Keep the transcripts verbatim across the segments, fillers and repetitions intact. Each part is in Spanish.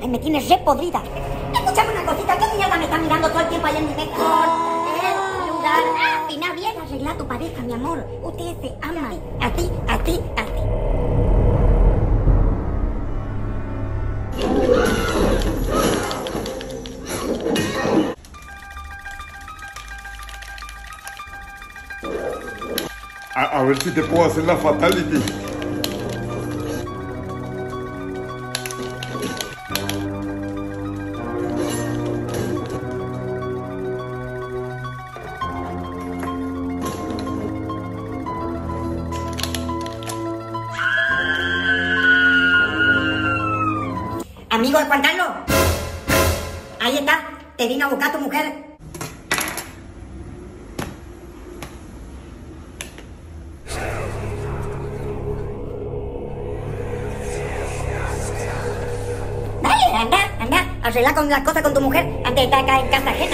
me tienes re podrida. Escúchame una cosita, ¿qué mierda me estás mirando todo el tiempo allá en mi mejor el lugar? Afina bien, arregla tu pareja, mi amor. Ustedes se aman. A ti, a ti, a ti. A, a ver si te puedo hacer la fatality. Amigo de Juan Carlos, ahí está, te vino a buscar tu mujer. Dale, anda, anda, arregla con las cosas con tu mujer antes de estar acá en casa ajena.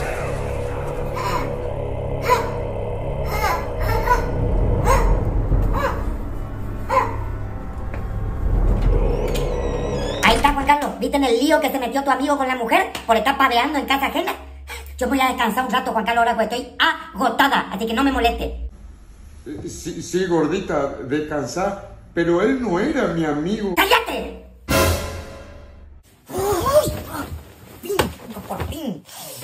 Ahí está, Juan Carlos, ¿viste en el lío que se metió tu amigo con la mujer por estar paveando en casa ajena? Yo voy a descansar un rato, Juan Carlos, ahora porque estoy agotada, así que no me moleste. Sí, sí, gordita, descansá, pero él no era mi amigo. ¡Cállate! ¡Uy! ¡Por fin! ¡Por fin!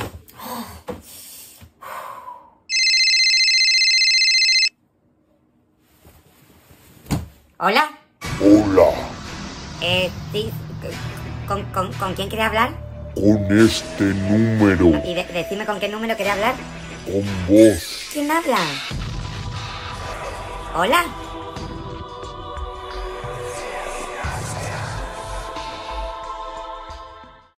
¿Hola? Hola, Eh, sí, ¿con, con, con quién quería hablar? con este número, Y de- decime con qué número quería hablar. con vos. ¿Quién habla? ¿Hola?